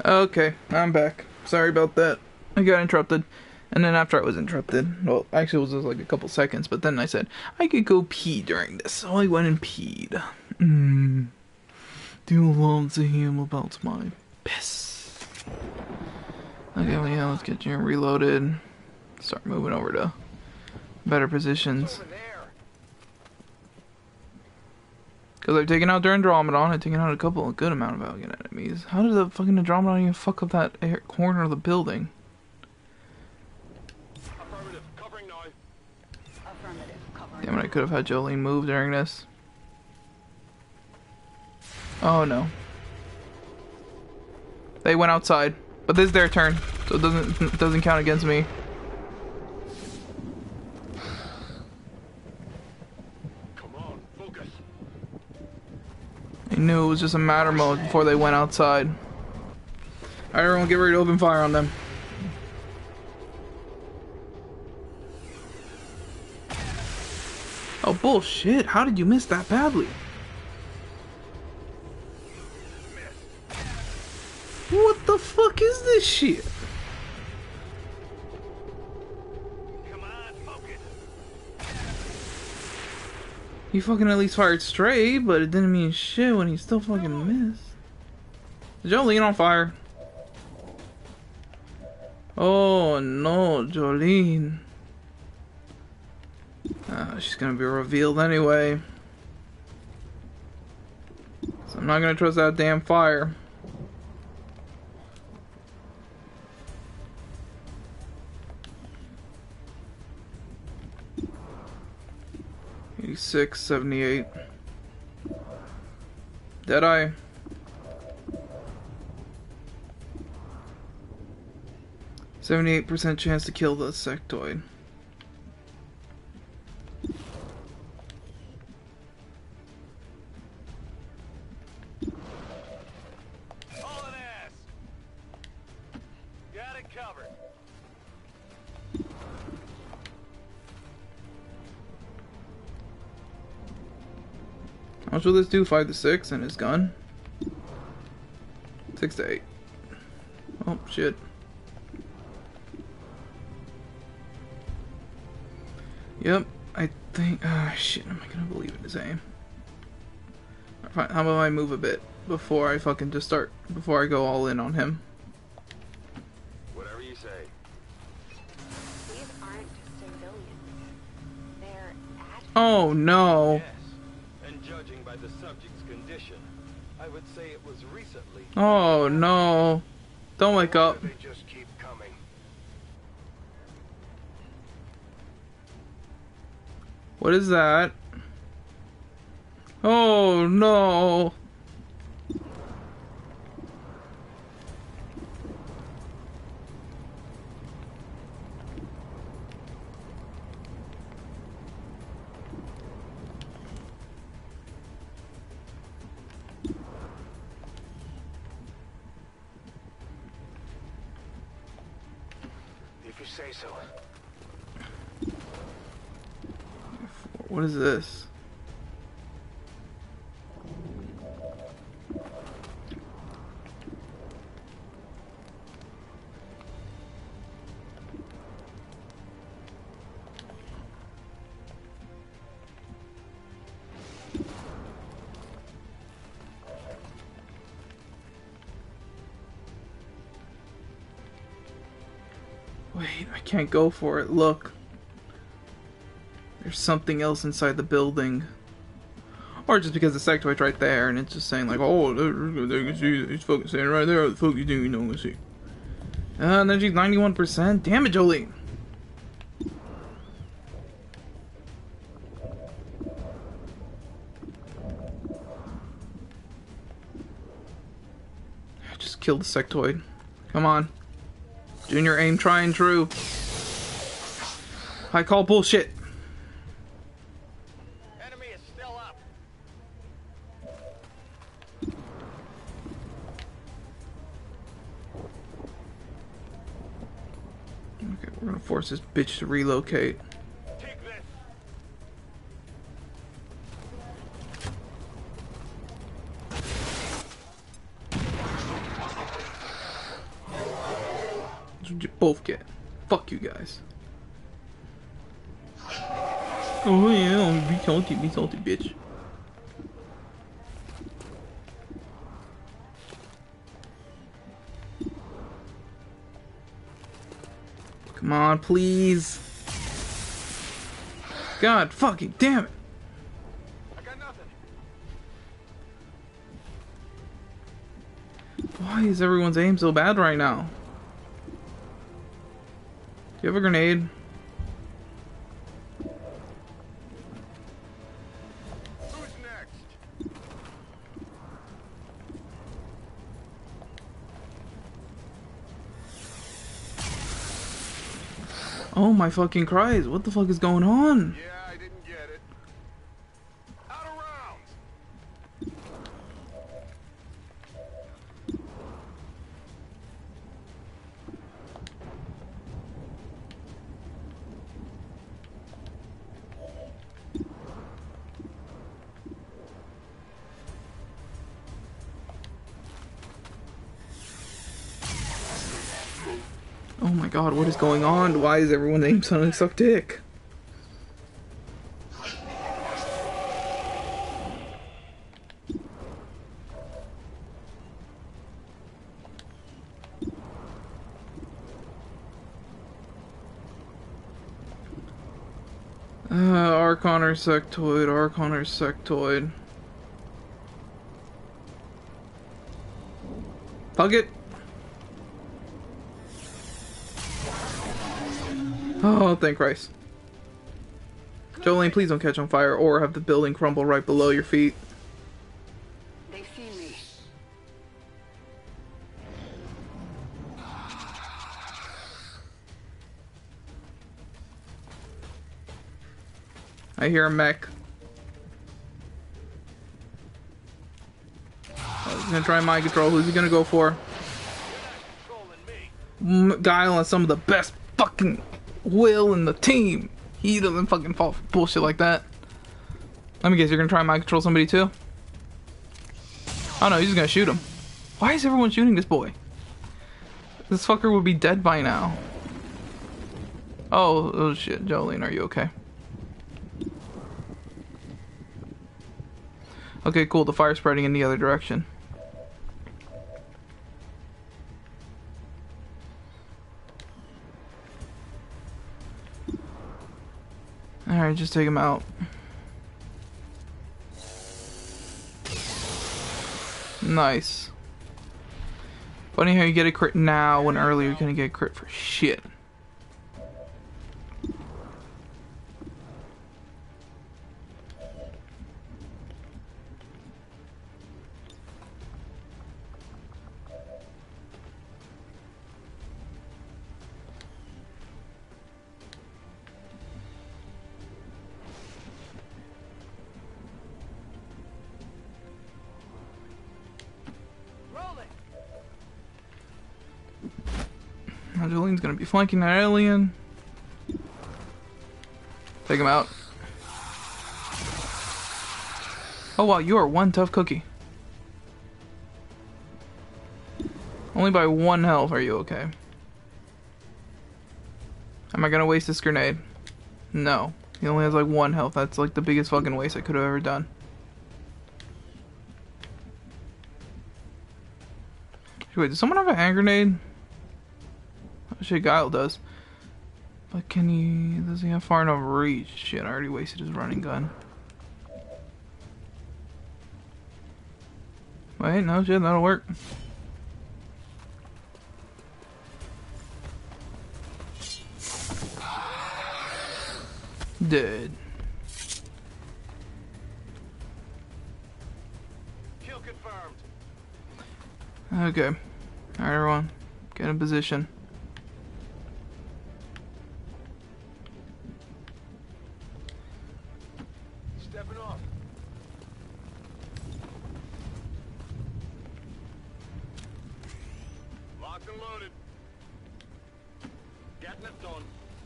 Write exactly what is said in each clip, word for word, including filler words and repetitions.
Okay, I'm back. Sorry about that. I got interrupted. And then after I was interrupted, well, actually it was just like a couple seconds, but then I said, I could go pee during this, so I went and peed. Mmm. Do you love to hear about my piss? Okay, well, yeah, let's get you reloaded. Start moving over to better positions. Because I've taken out their Andromedon, I've taken out a couple, a good amount of Valiant enemies. How did the fucking Andromedon even fuck up that air corner of the building? Affirmative. Covering now. Affirmative. Covering. Damn it, I could have had Jolene move during this. Oh no. They went outside. But this is their turn, so it doesn't it doesn't count against me. Come on, focus. I knew it was just a matter mode before they went outside. Alright, everyone get ready to open fire on them. Oh bullshit, how did you miss that badly? What the fuck is this shit? Come on, focus. He fucking at least fired straight, but it didn't mean shit when he still fucking missed. Is Jolene on fire? Oh no, Jolene. Uh, she's gonna be revealed anyway. So I'm not gonna trust that damn fire. eighty-six, seventy-eight. Deadeye. seventy-eight percent chance to kill the sectoid. Hauling ass. Got it covered. How much will this do? five to six and his gun? six to eight. Oh, shit. Yep, I think... Ah, shit, am I gonna believe in his aim? Fine, how about I move a bit before I fucking just start... Before I go all in on him? Whatever you say. These aren't civilians. They're ad. Oh, no. Yes. And judging by the subject's condition, I would say it was recently. Oh, no. Don't wake up. They just keep coming. What is that? Oh, no. If you say so. What is this? Wait, I can't go for it. Look. There's something else inside the building. Or just because the sectoid's right there and it's just saying like, oh, they can see it. He's fucking saying right there. What the fuck you think you know? Let's see. Uh, and then she's ninety-one percent. Damn it, Jolene. Just kill the sectoid. Come on. Junior aim trying true. I call bullshit. Enemy is still up. Okay, we're gonna force this bitch to relocate. Take this. That's what you both get. Fuck you guys. Oh yeah, be salty, be salty, bitch. Come on, please. God fucking damn it. I got nothing. Why is everyone's aim so bad right now? Do you have a grenade? Who's next? Oh my fucking Christ, what the fuck is going on? Yeah, I didn't get it. Out of rounds. Oh my god, what is going on? Why is everyone aim sounding suck dick? Uh, Archon or Sectoid, Archon or Sectoid. Fuck it. Oh, thank Christ. Jolene, please don't catch on fire or have the building crumble right below your feet. They've seen me. I hear a mech. Oh, he's gonna try mind control. Who's he gonna go for? Controlling me. M Guile has some of the best fucking will in the team. He doesn't fucking fall for bullshit like that. Let me guess, you're gonna try and mind control somebody too? Oh no, he's just gonna shoot him. Why is everyone shooting this boy? This fucker would be dead by now. Oh, oh shit, Jolene, are you okay? Okay, cool, the fire's spreading in the other direction. Alright, just take him out. Nice. Funny how you get a crit now when earlier you're gonna get a crit for shit. Now Jolene's gonna be flanking that alien. Take him out. Oh wow, you are one tough cookie. Only by one health are you okay. Am I gonna waste this grenade? No. He only has like one health. That's like the biggest fucking waste I could have ever done. Wait, does someone have a hand grenade? Oh shit, Guile does. But can he... does he have far enough reach? Shit, I already wasted his running gun. Wait, no shit, that'll work. Dead. Kill confirmed. Okay. Alright everyone, get in position. Stepping off. Locked and loaded. Getting it done.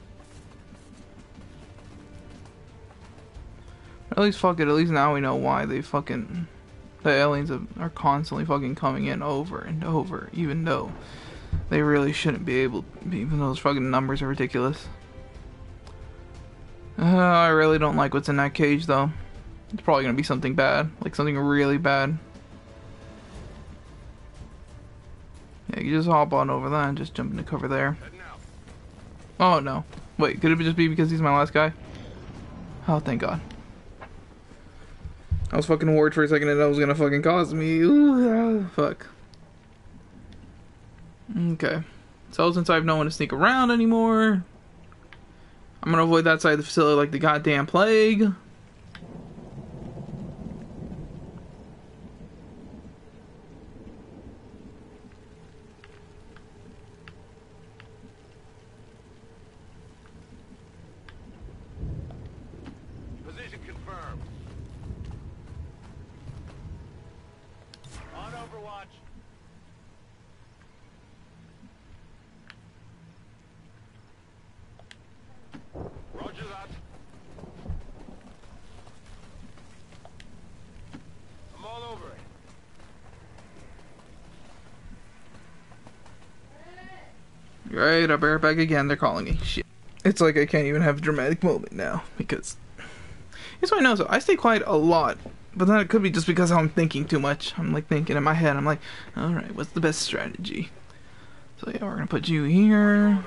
At least fuck it, at least now we know why they fucking... the aliens are constantly fucking coming in over and over, even though They really shouldn't be able, even though those fucking numbers are ridiculous. Uh, I really don't like what's in that cage, though. It's probably gonna be something bad, like something really bad. Yeah, you just hop on over that and just jump into cover there. Oh no. Wait, could it just be because he's my last guy? Oh, thank God. I was fucking worried for a second that that was gonna fucking cause me. Ooh, ah, fuck. Okay. So since I have no one to sneak around anymore, I'm gonna avoid that side of the facility like the goddamn plague. Position confirmed. On Overwatch. Roger that. I'm all over it. Right, I'll be right back again. They're calling me. Shit. It's like I can't even have a dramatic moment now because here's what I know. So I stay quiet a lot, but then it could be just because I'm thinking too much. I'm like thinking in my head. I'm like, all right, what's the best strategy? So yeah, we're gonna put you here.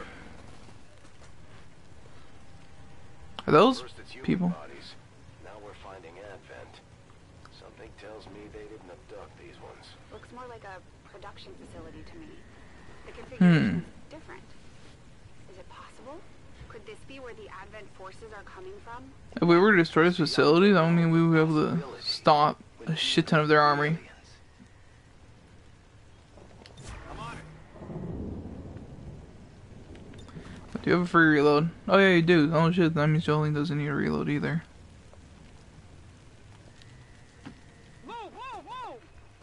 Are those First it's human people? bodies. Now we're finding Advent. Something tells me they didn't abduct these ones. Looks more like a production facility to me. The Hmm. configuration is different. Is it possible? Could this be where the Advent forces are coming from? If we were to destroy this facility, that would mean we would be able to stop a shit ton of their armory. I'm on it. Do you have a free reload? Oh yeah, you do. Oh shit, that means Jolene doesn't need a reload either. Move, move, move!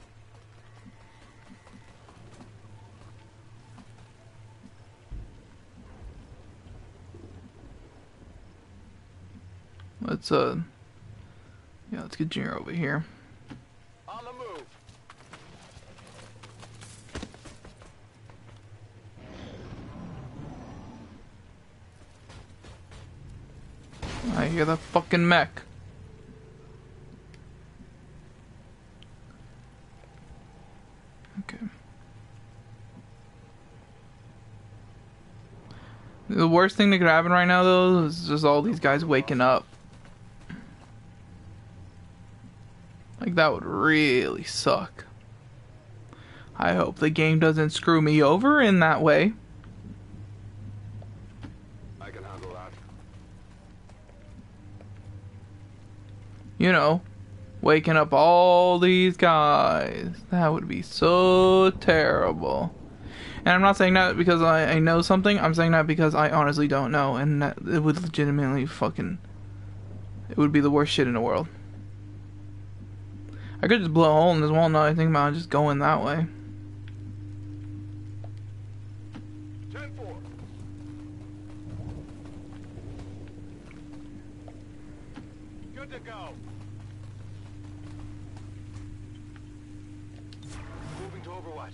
Let's uh, yeah, let's get Junior over here. On the move. I hear the fucking mech. Okay. The worst thing that could happen right now, though, is just all these guys waking up. Like, that would really suck. I hope the game doesn't screw me over in that way. I can handle that. You know, waking up all these guys. That would be so terrible. And I'm not saying that because I, I know something. I'm saying that because I honestly don't know. And that it would legitimately fucking... It would be the worst shit in the world. I could just blow a hole in this wall now I think about just going that way. ten four. Good to go. Moving to Overwatch.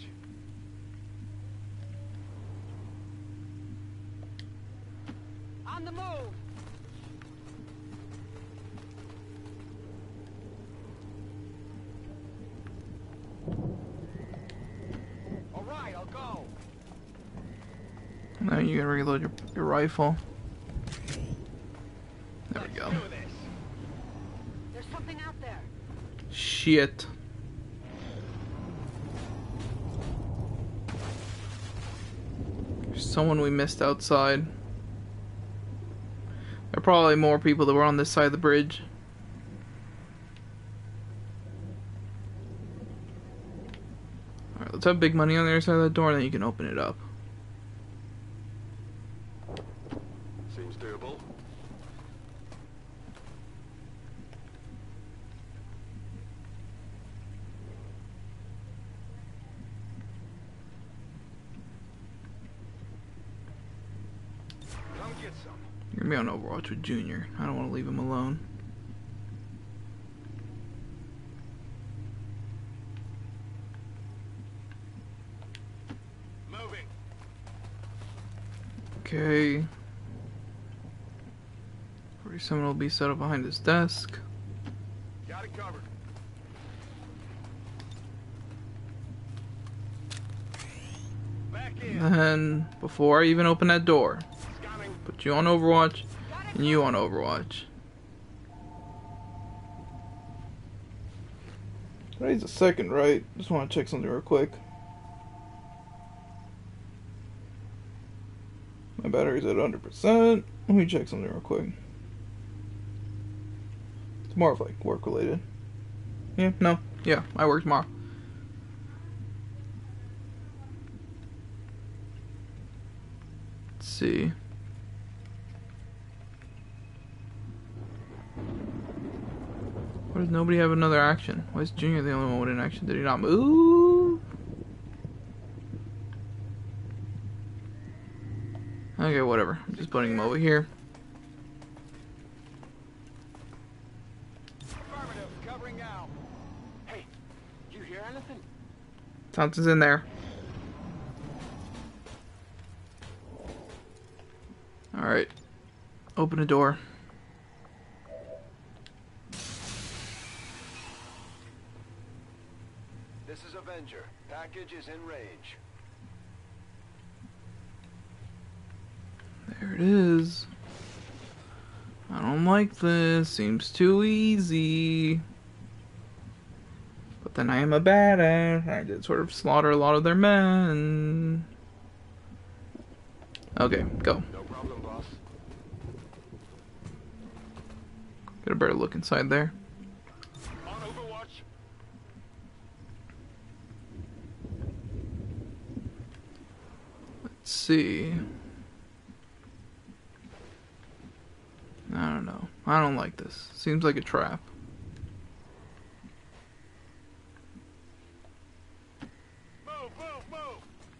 On the move! All right, I'll go. Now you can reload your, your rifle. There we go. Do this. There's something out there. Shit. There's someone we missed outside. There are probably more people that were on this side of the bridge. Alright, let's have big money on the other side of that door and then you can open it up. Seems doable. Come get some. You're gonna be on Overwatch with Junior. I don't want to leave him alone. Moving. Okay. forty-seven will be set up behind his desk. Got it covered. Back in. And before I even open that door, Scanning. put you on Overwatch and you on Overwatch. Today's a second, right? Just want to check something real quick. My battery's at one hundred percent. Let me check something real quick. It's more of like work related. Yeah, no. Yeah, I work tomorrow. Let's see. Why does nobody have another action? Why is Junior the only one with an action? Did he not move? Okay, whatever. I'm just putting him over here. Affirmative. Covering now. Hey, you hear anything? Something's in there. Alright. Open the door. This is Avenger. Package is in range. There it is. I don't like this. Seems too easy. But then I am a badass. I did sort of slaughter a lot of their men. Okay, go. No problem, boss. Get a better look inside there. On Overwatch. Let's see. I don't know. I don't like this. Seems like a trap. Move, move, move.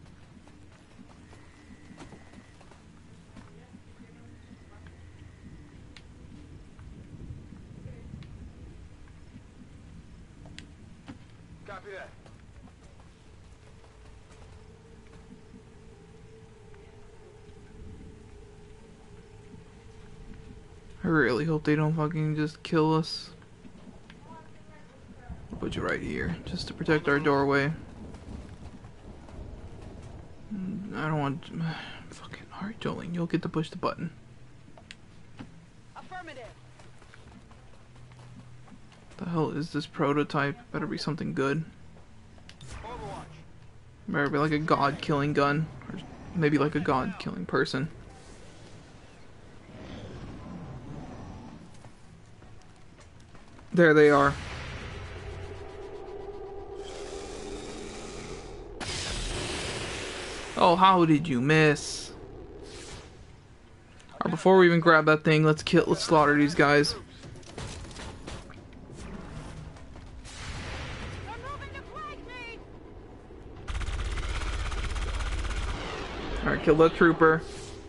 Copy that. I really hope they don't fucking just kill us. I'll put you right here, just to protect our doorway. I don't want... Fucking... Alright, Jolene, you'll get to push the button. Affirmative. The hell is this prototype? Better be something good. Overwatch. Better be like a god-killing gun. Or maybe like a god-killing person. There they are. Oh, how did you miss? Alright, before we even grab that thing, let's kill, let's slaughter these guys. They're moving to flank me. Alright, kill that trooper.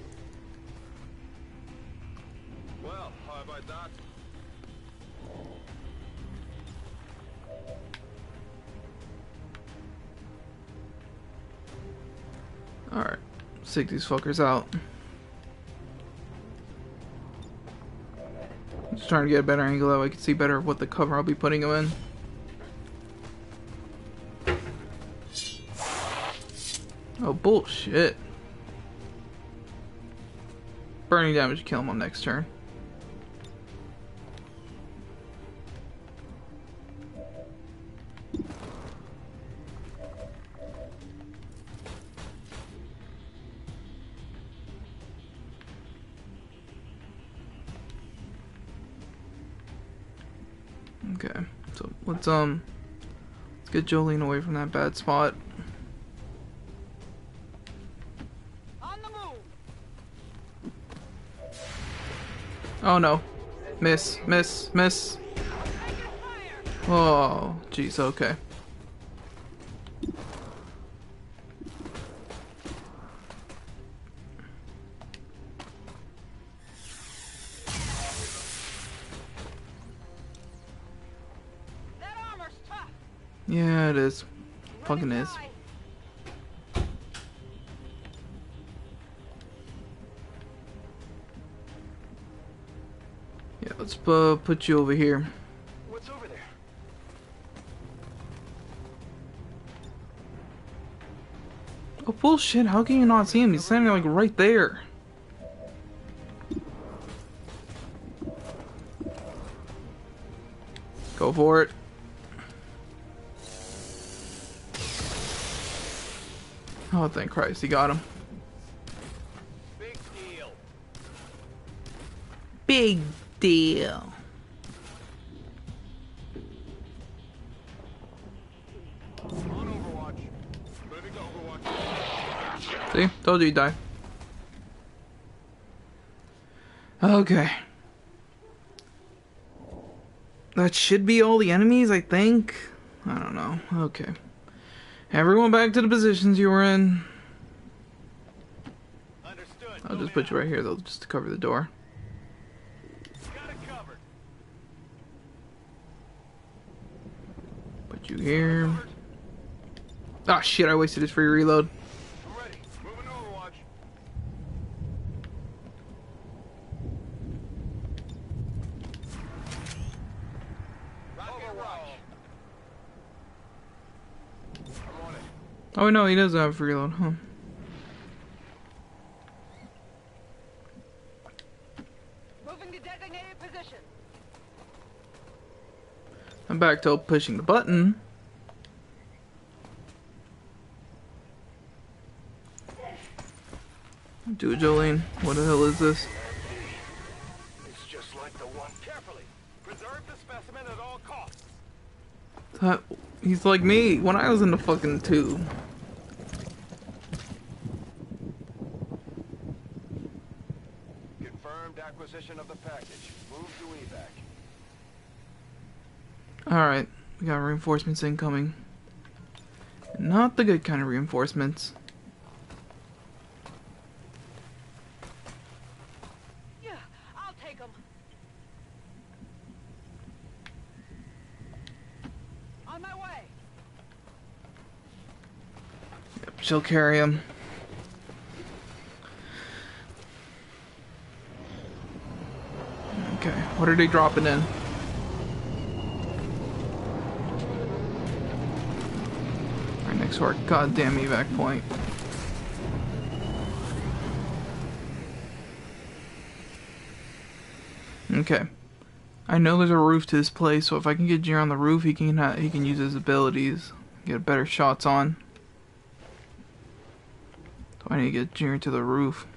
Well, how about that? Alright, let's take these fuckers out. Just trying to get a better angle that way I can see better what the cover I'll be putting them in. Oh, bullshit. Burning damage to kill him on next turn. Okay, so let's um let's get Jolene away from that bad spot. On the move. Oh no. Miss, miss, miss. Oh, jeez, okay. That armor's tough. Yeah, it is. Ready Fucking to is. die. let's uh, put you over here. What's over there? Oh bullshit, how can you not see him? He's standing like right there. Go for it. Oh, thank Christ, he got him. Big deal. Big deal. On Overwatch. Moving to Overwatch. See? Told you he'd die. Okay. That should be all the enemies, I think. I don't know. Okay. Everyone back to the positions you were in. Understood. I'll just put you right here, though, just to cover the door. Got it covered. Put you here. Ah, shit, I wasted his free reload. I'm ready. Moving to Overwatch. Overwatch. I'm on it. Oh, no, he does have free reload, huh? Moving to designated position. I'm back to pushing the button. Do it, Jolene. What the hell is this? It's just like the one. Carefully. Preserve the specimen at all costs. That, he's like me when I was in the fucking tube. Confirmed acquisition of the package. Move to evac. Alright, we got reinforcements incoming. Not the good kind of reinforcements. Yeah, I'll take them. On my way. Yep, she'll carry him. Okay, what are they dropping in? Right next to our goddamn evac point. Okay. I know there's a roof to this place, so if I can get Jer on the roof, he can ha he can use his abilities, get better shots on. So I need to get Jer to the roof.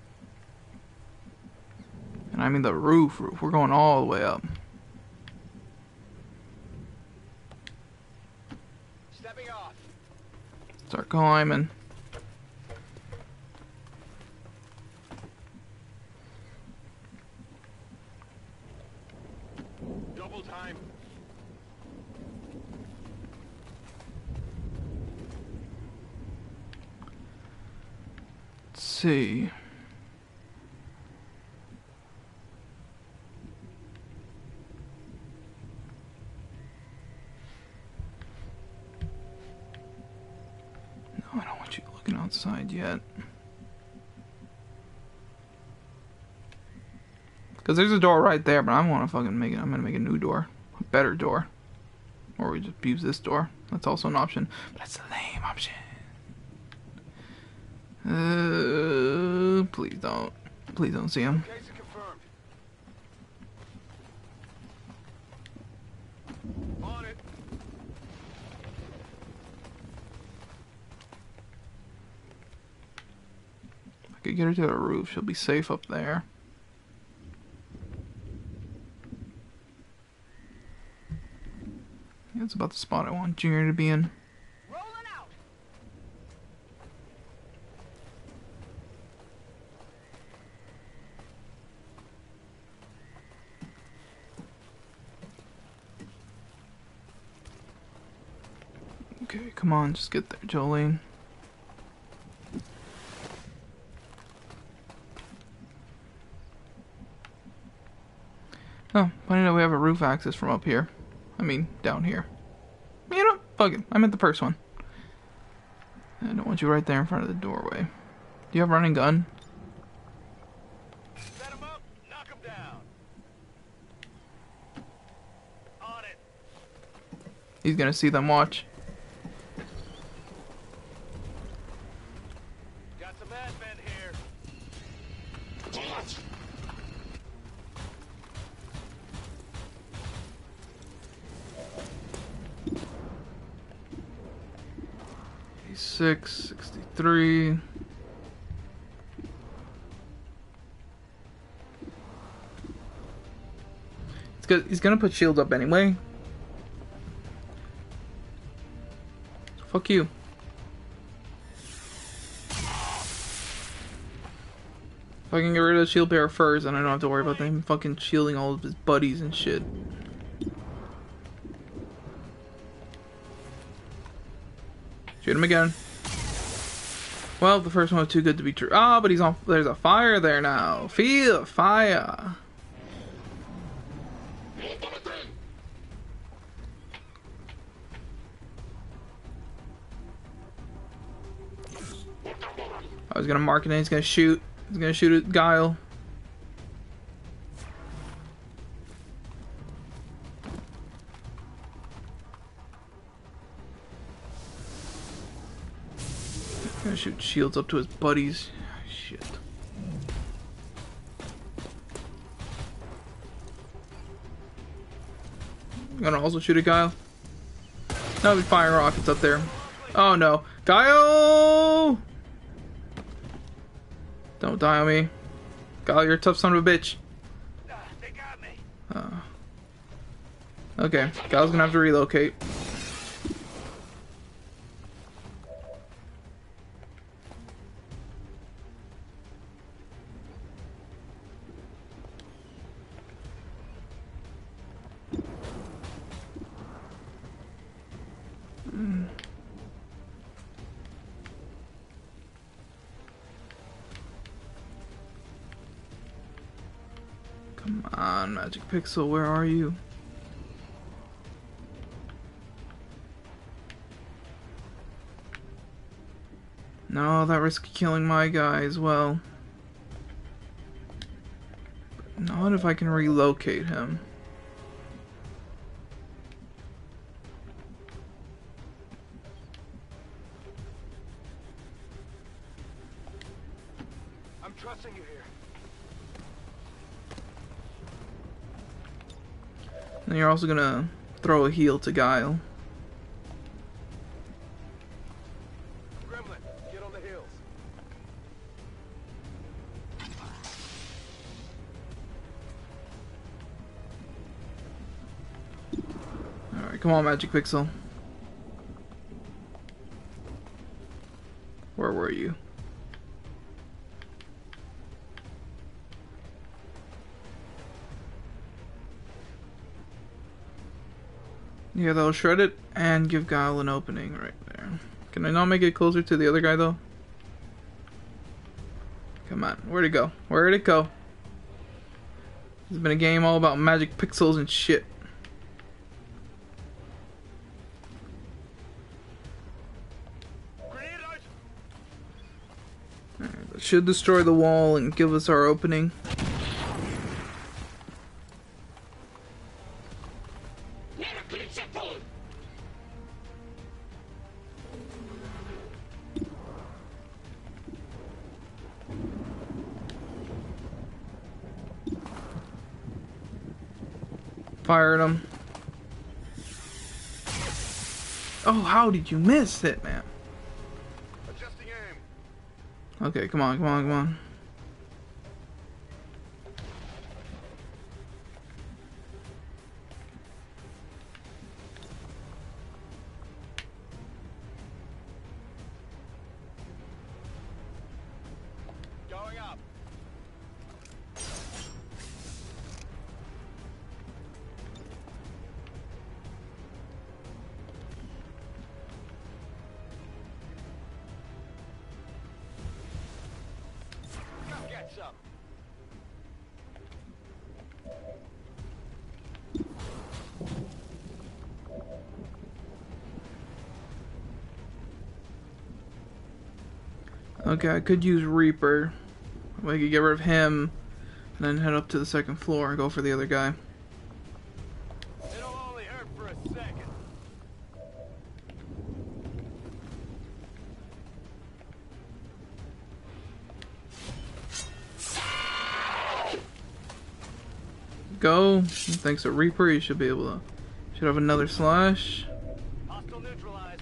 And I mean the roof, roof. We're going all the way up. Stepping off. Start climbing. Double time. Let's see. No, I don't want you looking outside yet. Because there's a door right there, but I want to fucking make it. I'm going to make a new door. A better door. Or we just use this door. That's also an option. But that's the lame option. Uh, please don't. Please don't see him. Case confirmed. On it. If I could get her to the roof, she'll be safe up there. Yeah, that's about the spot I want Junior to be in. Rolling out. Okay, come on, just get there, Jolene. Oh, funny that we have a roof access from up here. I mean, down here. You know, fuck it. I meant the first one. I don't want you right there in front of the doorway. Do you have running gun? Set him up. Knock him down. He's gonna see them. Watch. Got some advent here. Six, sixty-three. It's good. He's gonna put shields up anyway. Fuck you. If I can get rid of the shield bearer first, then I don't have to worry about them fucking shielding all of his buddies and shit. Shoot him again. Well, the first one was too good to be true. Ah, oh, but he's on. There's a fire there now. Feel fire. I was gonna mark it and he's gonna shoot. He's gonna shoot at Guile. Gonna shoot shields up to his buddies. Shit. I'm gonna also shoot at Guile. No, he's firing rockets up there. Oh no. Guile! Don't die on me. Guile, you're a tough son of a bitch. Ah, they got me. Uh, okay, Guile's gonna have to relocate. Come on, Magic Pixel, where are you? No, that risks killing my guy as well. But not if I can relocate him. I'm trusting you here. And you're also gonna throw a heal to Guile. Gremlin, get on the hills. Alright, come on, Magic Pixel. Where were you? Yeah, that'll shred it and give Guile an opening right there. Can I not make it closer to the other guy though? Come on, where'd it go? Where'd it go? It's been a game all about magic pixels and shit. Alright, that should destroy the wall and give us our opening. Fired him. Oh, how did you miss it, man? Adjusting aim. Okay, come on, come on, come on. Going up. Come get some. Okay, I could use Reaper. We could get rid of him and then head up to the second floor and go for the other guy. It'll only hurt for a second. go. Thanks to Reaper, you should be able to. Should have another slash. Hostile neutralized.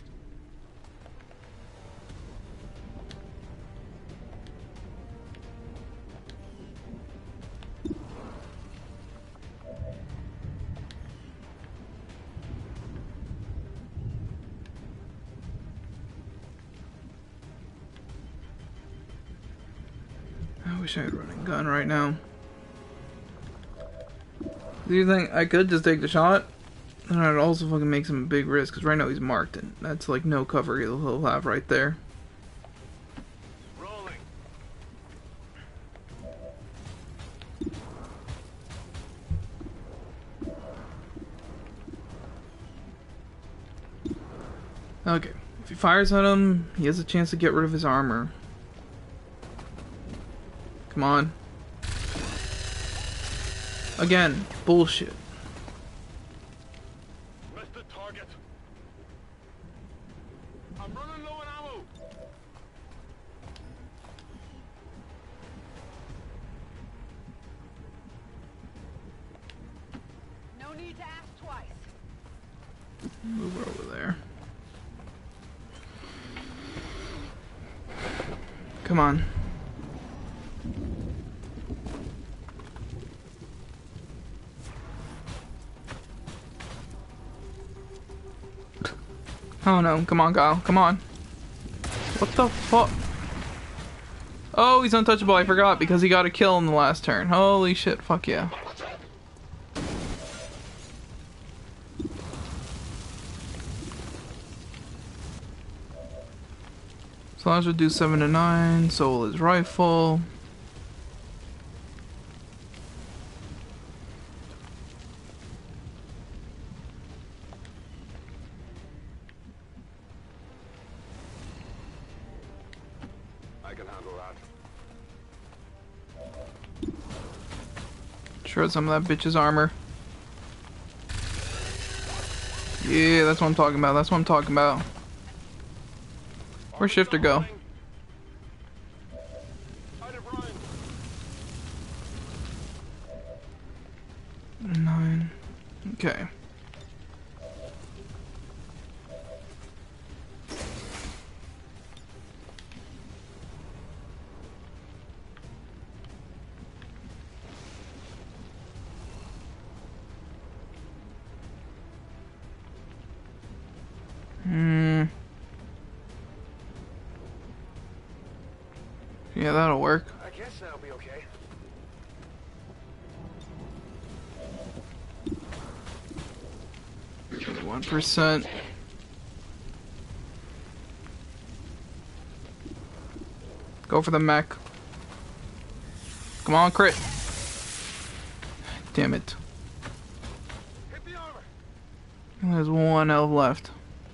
I wish I had run a gun right now. Do you think I could just take the shot? And I'd also fucking make some big risk, because right now he's marked, and that's like no cover he'll, he'll have right there. Rolling. Okay, if he fires at him, he has a chance to get rid of his armor. Come on. Again, bullshit. Missed the target. I'm running low on ammo. No need to ask twice. Move her over there. Come on. Oh no, come on, Kyle, come on. What the fuck? Oh, he's untouchable, I forgot, because he got a kill in the last turn. Holy shit, fuck yeah. Slash would do seven to nine, Soul is rifle. I can handle that. Shred some of that bitch's armor. Yeah, that's what I'm talking about. That's what I'm talking about. Where'd Shifter go? Nine. Okay. Hmm. Yeah, that'll work. I guess that'll be okay. One percent. Go for the mech. Come on, crit. Damn it. Hit the armor. There's one elf left.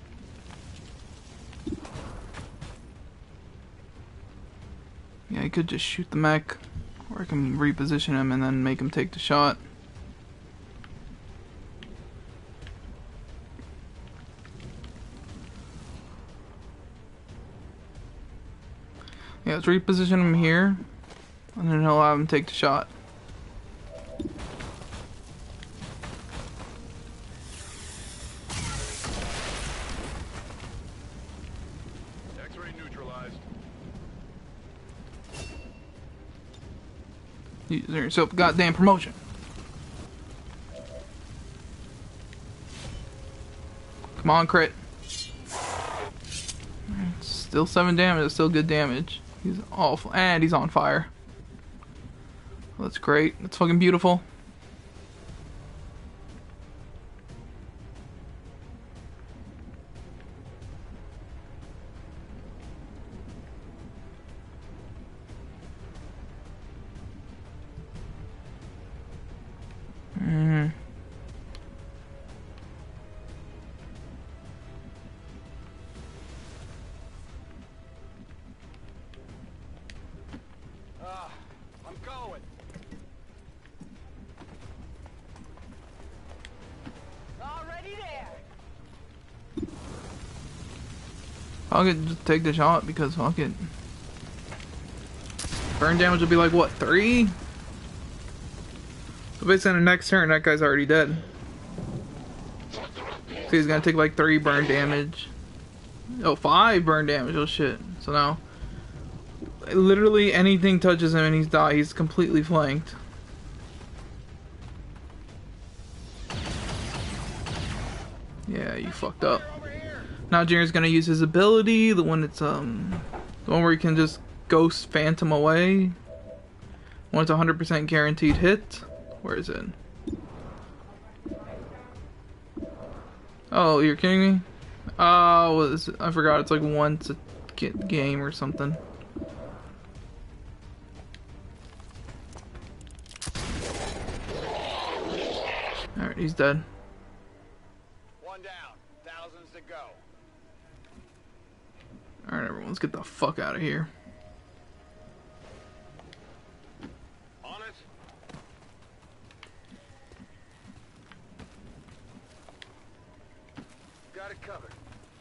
Yeah, I could just shoot the mech, or I can reposition him and then make him take the shot. Yeah, let's reposition him here, and then he'll have him take the shot. X-ray neutralized. You deserve yourself a goddamn promotion. Come on, crit. It's still seven damage, it's still good damage. He's awful, and he's on fire. Well, that's great. That's fucking beautiful. Mm. Ah, I'm going. Already there. I'll get just take the shot because fuck it. Burn damage will be like what, three? So basically, on the next turn, that guy's already dead. So he's gonna take like three burn damage. Oh, five burn damage. Oh shit. So now, literally anything touches him and he's died. He's completely flanked. Yeah, you fucked up. Now Junior's gonna use his ability, the one that's um, the one where he can just ghost phantom away. When it's a hundred percent guaranteed hit. Where is it? Oh, you're kidding me? Oh, what is it? I forgot. It's like once a game or something. Alright, he's dead. One down. Thousands to go. Alright, everyone, let's get the fuck out of here. On it. Got it covered.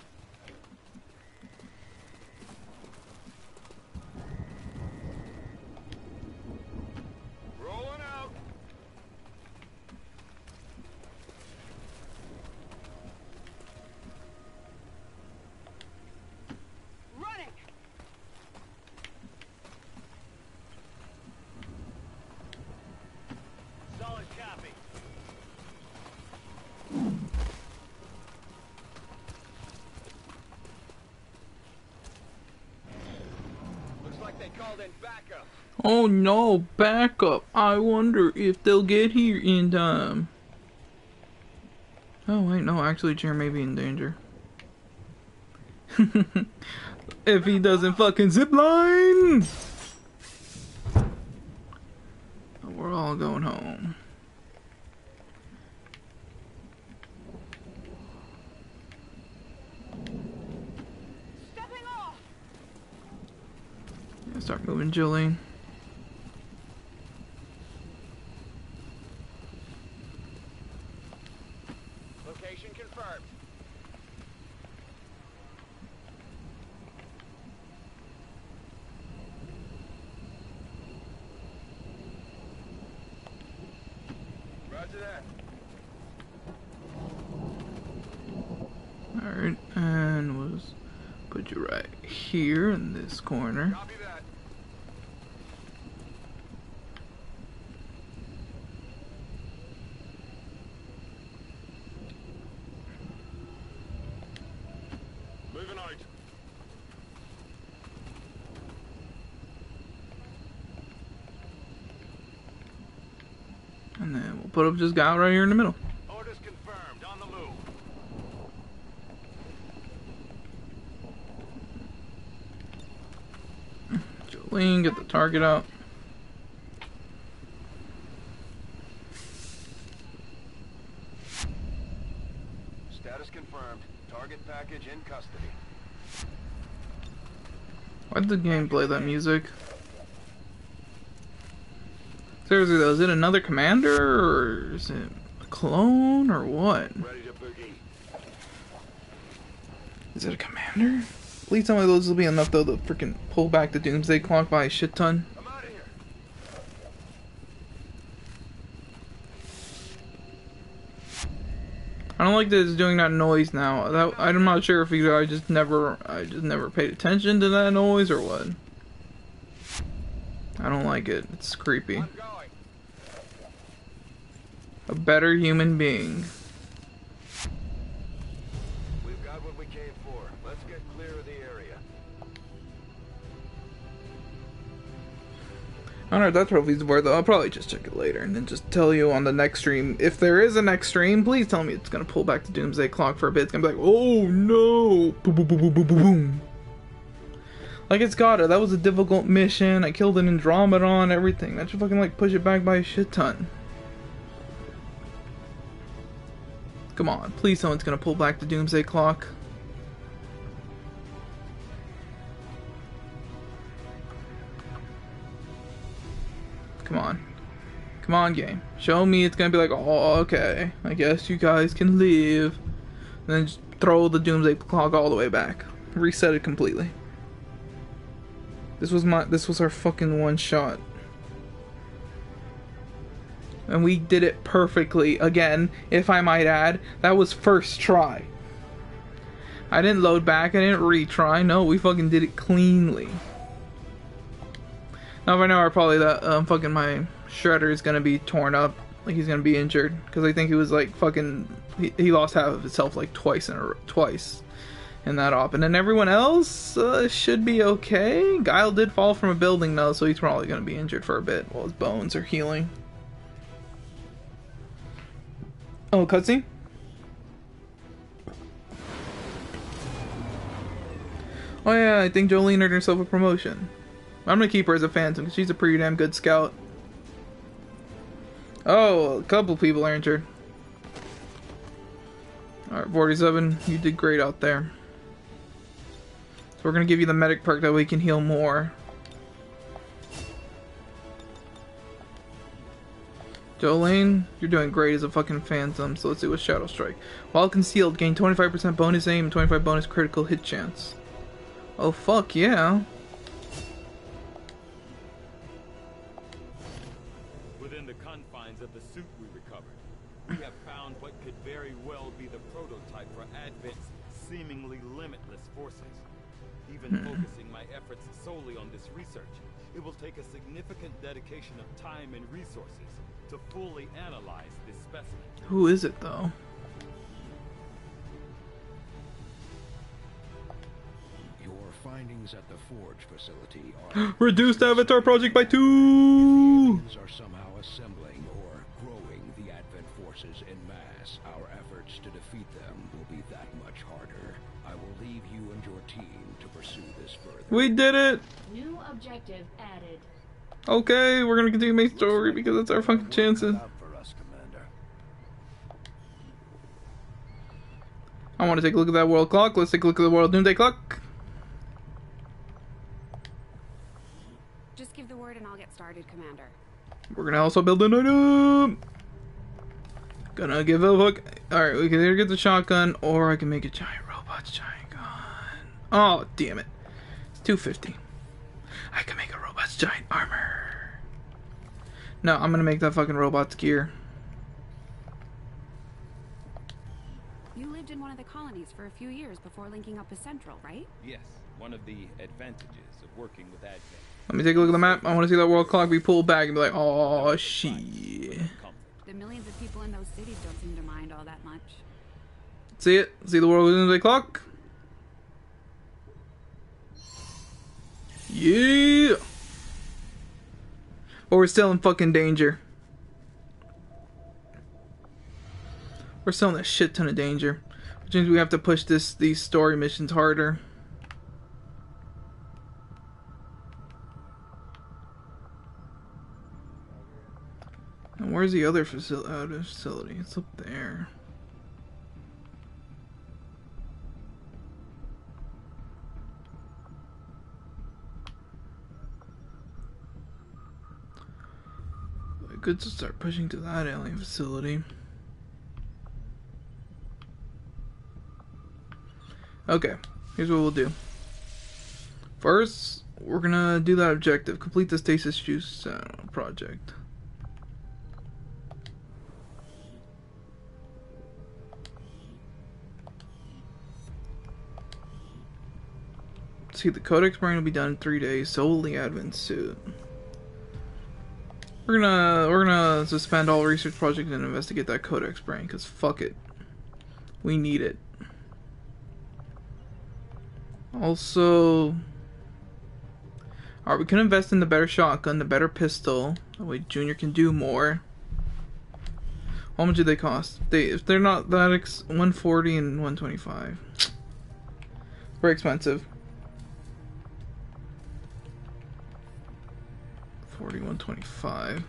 Rolling out. Running! Solid copy. Looks like they called in backup. Oh no, backup. I wonder if they'll get here in time. Oh wait, no, actually Jer may be in danger. If he doesn't fucking zipline! We're all going home. Stepping off! Yeah, start moving, Jillian. Location confirmed. Roger that. Alright, and we'll just put you right here in this corner. Copy that. Moving out. And then we'll put up this guy right here in the middle. Orders confirmed. On the move. Jolene, get the target out. Status confirmed. Target package in custody. Why did the game play that music? Seriously though, is it another commander, or is it a clone, or what? Ready to boogie. Is it a commander? Please tell me those will be enough though to freaking pull back the Doomsday Clock by a shit ton. I'm out of here. I don't like that it's doing that noise now. That, I'm not sure if either I just never, I just never paid attention to that noise or what. I don't like it. It's creepy. I'm going. A better human being. We've got what we came for. Let's get clear of the area. I don't know what that trophy's worth though. I'll probably just check it later and then just tell you on the next stream. If there is a next stream, please tell me it's gonna pull back the Doomsday Clock for a bit. It's gonna be like, oh no! Boom, boom, boom, boom, boom, boom, boom. Like it's gotta. That was a difficult mission. I killed an Andromedon, everything. That should fucking like push it back by a shit ton. Come on, please tell me it's gonna pull back the Doomsday Clock. Come on. Come on, game. Show me it's gonna be like, oh, okay. I guess you guys can leave. And then just throw the Doomsday Clock all the way back. Reset it completely. This was my, this was our fucking one shot. And we did it perfectly. Again, if I might add, that was first try. I didn't load back, I didn't retry. No, we fucking did it cleanly. Now by now, I probably that um, fucking my shredder is gonna be torn up. Like he's gonna be injured. Because I think he was like fucking... He, he lost half of his health like twice in a twice. In that op. And then everyone else uh, should be okay. Guile did fall from a building though, so he's probably gonna be injured for a bit while his bones are healing. Oh, cutscene? Oh yeah, I think Jolene earned herself a promotion. I'm gonna keep her as a phantom because she's a pretty damn good scout. Oh, a couple people are injured. Alright, forty-seven, you did great out there. So we're gonna give you the medic perk that way you can heal more. Jolene, you're doing great as a fucking phantom, so let's see what Shadow Strike. While concealed, gain twenty-five percent bonus aim and twenty-five bonus critical hit chance. Oh fuck yeah. Within the confines of the suit we recovered, we have found what could very well be the prototype for Advent's seemingly limitless forces. Even hmm. focusing my efforts solely on this research, it will take a significant dedication of time and resources to fully analyze this specimen. Who is it though? Your findings at the Forge facility are reduced Avatar Project by two. If are somehow assembling or growing the Advent forces en masse, our efforts to defeat them will be that much harder. I will leave you and your team to pursue this further. We did it. New objective added. Okay, we're gonna continue main story because that's our fucking chances. I want to take a look at that world clock. Let's take a look at the world noonday clock. Just give the word and I'll get started, Commander. We're gonna also build an item. Gonna give a look. Alright, we can either get the shotgun or I can make a giant robot's giant gun. Oh, damn it. It's two fifty. I can make a robot's giant armor. No, I'm gonna make that fucking robot's gear. You lived in one of the colonies for a few years before linking up with Central, right? Yes, one of the advantages of working with Advent. Let me take a look at the map. I want to see that world clock be pulled back and be like, oh shit. The millions of people in those cities don't seem to mind all that much. See it? See the world noonday clock? Yeah. But we're still in fucking danger. We're still in a shit ton of danger. Which means we have to push this these story missions harder. And where's the other facility? Uh, facility? It's up there. Good to start pushing to that alien facility. Okay, here's what we'll do. First, we're gonna do that objective. Complete the stasis juice uh, project. See, the Codex brain will be done in three days. So will the Advent suit. We're gonna we're gonna suspend all research projects and investigate that Codex brain, cause fuck it, we need it. Also, alright, we can invest in the better shotgun, the better pistol. That way Junior can do more. How much do they cost? They if they're not that ex one forty and one twenty-five. Very expensive. forty-one twenty-five.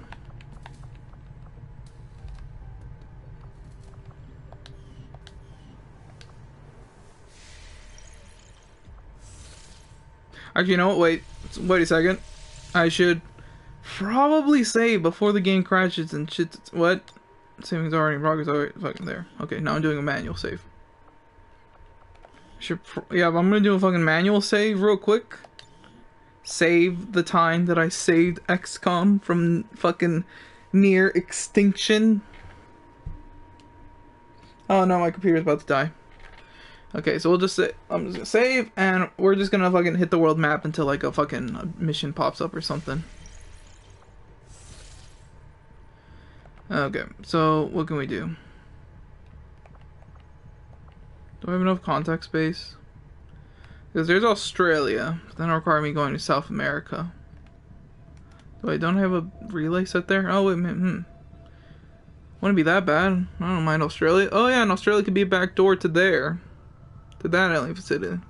Actually, you know what? Wait. Wait a second. I should probably save before the game crashes and shit. What? Saving's already in progress. Alright, fucking there. Okay, now I'm doing a manual save. Should yeah, but I'm gonna do a fucking manual save real quick. Save the time that I saved X COM from fucking near extinction. Oh no, my computer's about to die. Okay, so we'll just say, I'm just gonna save, and we're just gonna fucking hit the world map until like a fucking mission pops up or something. Okay, so what can we do? Do I have enough contact space? Because there's Australia, but then it'll require me going to South America. Do I don't have a relay set there? Oh wait a minute, hmm. Wouldn't be that bad. I don't mind Australia. Oh yeah, and Australia could be a back door to there. To that alien facility.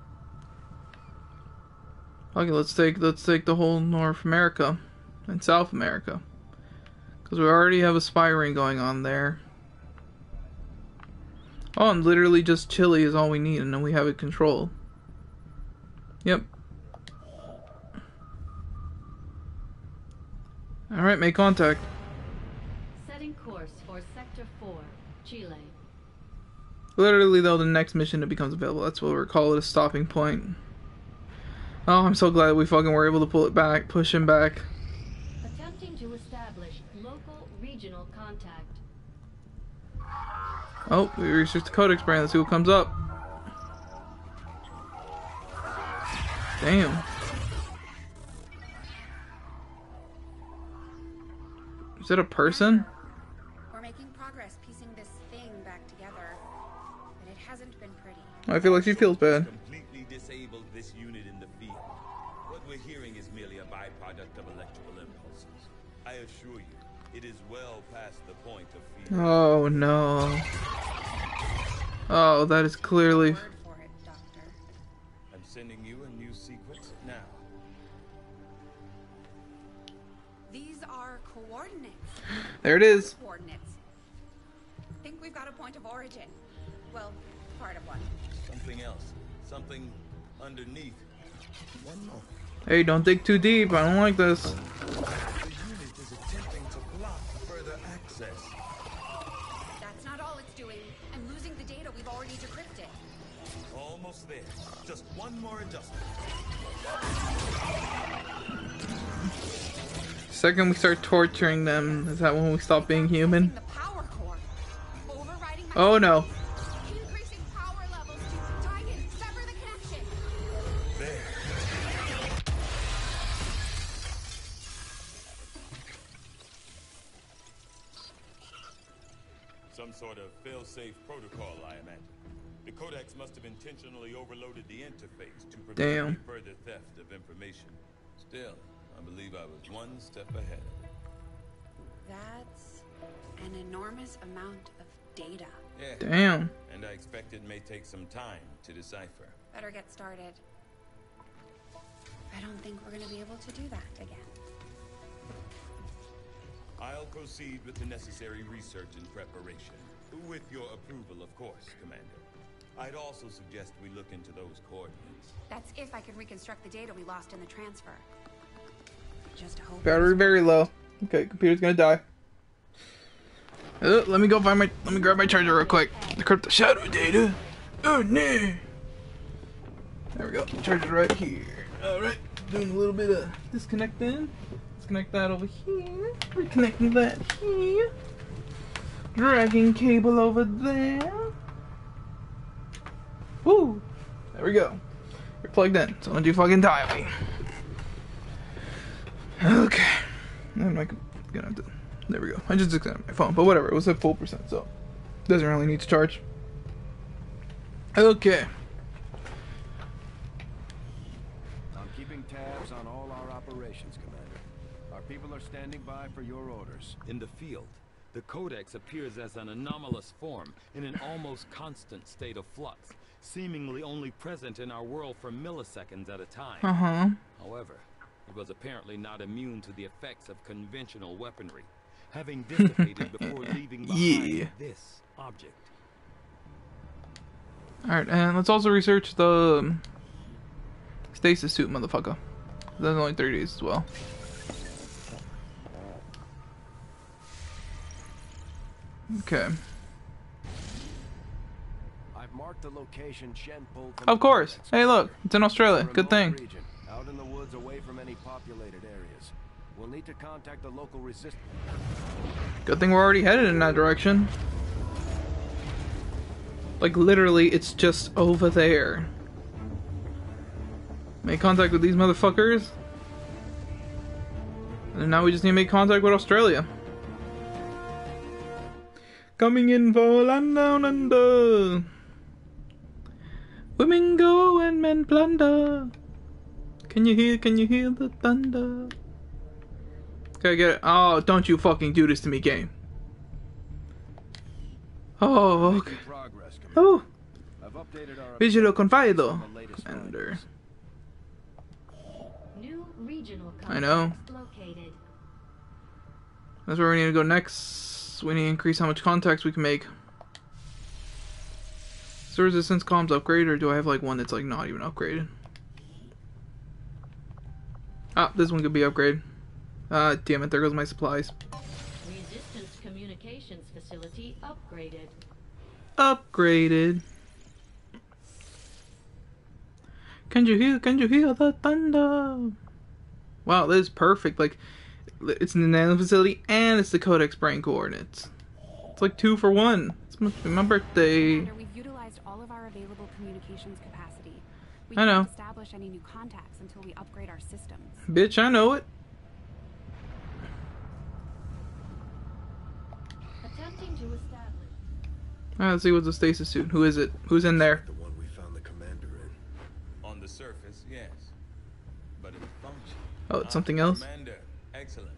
Okay, let's take let's take the whole North America and South America. Because we already have a spy ring going on there. Oh, and literally just Chile is all we need, and then we have it controlled. Yep. Alright, make contact. Setting course for Sector four, Chile. Literally, though, the next mission that becomes available, that's what we're calling a stopping point. Oh, I'm so glad we fucking were able to pull it back, push him back. Attempting to establish local regional contact. Oh, we researched the Codex brand. Let's see what comes up. Damn. Is that a person? We're making progress piecing this thing back together, but it hasn't been pretty. I feel like she feels bad. Completely disabled this unit in the field. What we're hearing is merely a byproduct of electrical impulses. I assure you, it is well past the point of fear. Oh no. Oh, that is clearly. Word for it, Doctor. I'm sending you a new sequence now. These are coordinates. There it is. Coordinates. Think we've got a point of origin. Well, part of one. Something else. Something underneath. One more. Hey, don't dig too deep. I don't like this. The unit is attempting to block further access. That's not all it's doing. I'm losing the data we've already decrypted. Almost there. Just one more adjustment. Second we start torturing them, is that when we stop being human? The power core. Overriding my Oh no. increasing power levels to tie in, sever the connection. There. Some sort of fail-safe protocol, I imagine. The Codex must have intentionally overloaded the interface to prevent Damn. any further theft of information. Still, I believe I was one step ahead of it. That's an enormous amount of data. Yeah. Damn. And I expect it may take some time to decipher. Better get started. I don't think we're going to be able to do that again. I'll proceed with the necessary research and preparation. With your approval, of course, Commander. I'd also suggest we look into those coordinates. That's if I can reconstruct the data we lost in the transfer. Just hope. Battery very low. Okay, computer's gonna die. Uh, let me go find my. Let me grab my charger real quick. Decrypt the shadow data. Oh no. There we go. Charger's right here. All right. Doing a little bit of disconnecting. Disconnect that over here. Reconnecting that here. Dragging cable over there. Woo. There we go. You're plugged in. So don't you fucking die on me. Okay. I'm not gonna have to. There we go. I just disconnected my phone, but whatever. It was at full percent, so doesn't really need to charge. Okay. I'm keeping tabs on all our operations, Commander. Our people are standing by for your orders. In the field, the Codex appears as an anomalous form in an almost constant state of flux, seemingly only present in our world for milliseconds at a time. Uh huh. However, it was apparently not immune to the effects of conventional weaponry, having dissipated before leaving behind Yeah. this object. Alright, and let's also research the um, stasis suit, motherfucker. That's only thirty days as well. Okay. I've marked the location Shen pulled from Of the course. Codex. Hey, look. It's in Australia. It's a Good remote thing. region, out in the woods away from any populated areas. We'll need to contact the local resistance. Good thing we're already headed in that direction. Like, literally, it's just over there. Make contact with these motherfuckers. And now we just need to make contact with Australia. Coming in for land down under. Women go and men plunder. Can you hear, can you hear the thunder? Okay, get it. Oh, don't you fucking do this to me, game. Oh, okay. Oh. Vigilo Confido. Commander. New regional I know. located. That's where we need to go next. We need to increase how much contacts we can make. Is the resistance comms upgrade, or do I have like one that's like not even upgraded? Ah, this one could be upgraded. Ah, damn it, there goes my supplies. Resistance communications facility upgraded. Upgraded. Can you hear, can you hear the thunder? Wow, this is perfect. Like, it's in the nano facility and it's the Codex Brain coordinates. It's like two for one. It's my, my birthday. We've utilized all of our available communications capacity. We I know. can't establish any new contacts until we upgrade our systems. Bitch, I know it. Attempting to establish. Alright, let's see what's the stasis suit. Who is it? Who's in there? The one we found the commander in. On the surface, yes. But in function. Oh, it's something else? Commander, excellent.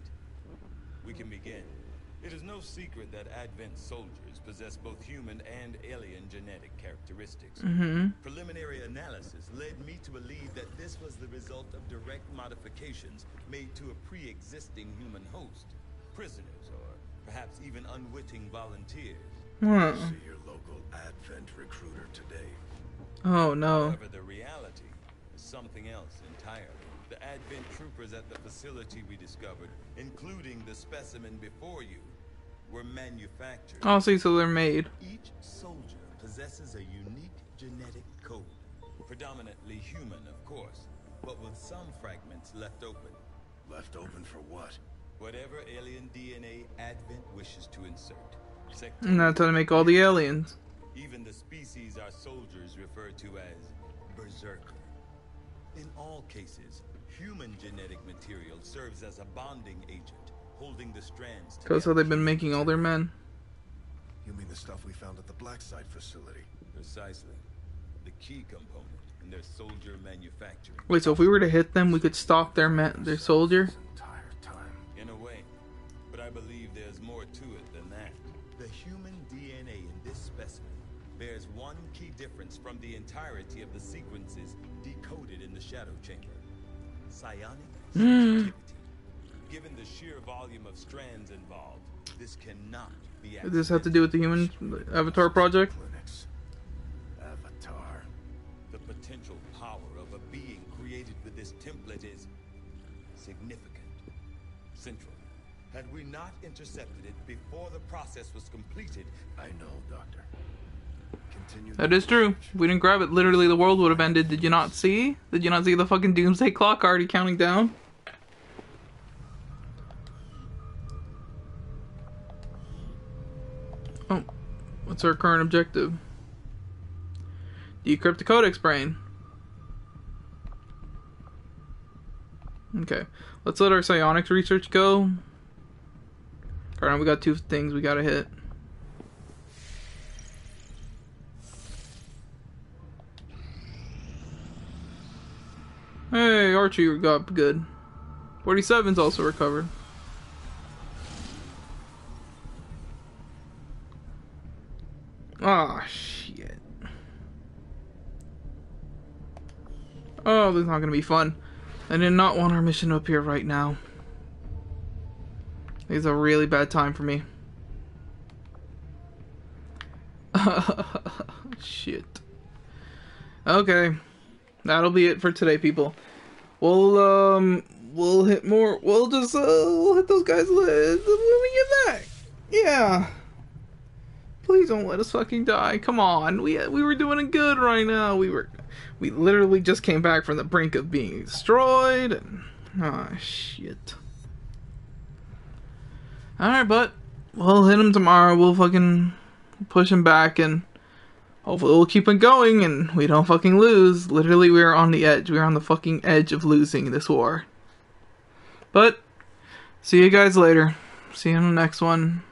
We can begin. It is no secret that Advent soldiers possess both human and alien genetic characteristics. Mm-hmm. Preliminary analysis led me to believe that this was the result of direct modifications made to a pre-existing human host, prisoners, or perhaps even unwitting volunteers. Huh. See your local Advent recruiter today. Oh no. However, the reality is something else entirely. The Advent troopers at the facility we discovered, including the specimen before you, were manufactured. Oh, see, so they're made. Each soldier possesses a unique genetic code, predominantly human, of course, but with some fragments left open. Left open for what? Whatever alien D N A Advent wishes to insert. And that's how to make all the aliens. Even the species our soldiers refer to as Berserker. In all cases, human genetic material serves as a bonding agent, holding the strands together. That's how they've been making all their men. You mean the stuff we found at the Blackside facility? Precisely. The key component in their soldier manufacturing. Wait, so if we were to hit them, we could stop their men, their soldier? This entire time. In a way. But I believe there's more to it than that. The human D N A in this specimen bears one key difference from the entirety of the sequences decoded in the Shadow Chamber. Psionic sensitivity. Given the sheer volume of strands involved, this cannot be Does this have to do with the human Avatar project? Clinics. Avatar. The potential power of a being created with this template is significant. Central. Had we not intercepted it before the process was completed, I know, Doctor. Continue. That is true. If we didn't grab it, literally the world would have ended. Did you not see? Did you not see the fucking doomsday clock already counting down? Oh, what's our current objective? Decrypt the Codex Brain. Okay, let's let our psionics research go. Alright, we got two things we gotta hit. Hey, Archie got good. forty-seven's also recovered. Ah, shit. Oh, this is not gonna be fun. I did not want our mission up here right now. It's a really bad time for me. Shit. Okay. That'll be it for today, people. We'll, um, we'll hit more, we'll just, uh, we'll hit those guys when we get back. Yeah. Please don't let us fucking die. Come on. We, we were doing good right now. We were, we literally just came back from the brink of being destroyed. And, ah, shit. Alright, but we'll hit him tomorrow. We'll fucking push him back and hopefully we'll keep it going and we don't fucking lose. Literally, we're on the edge. We're on the fucking edge of losing this war. But, see you guys later. See you in the next one.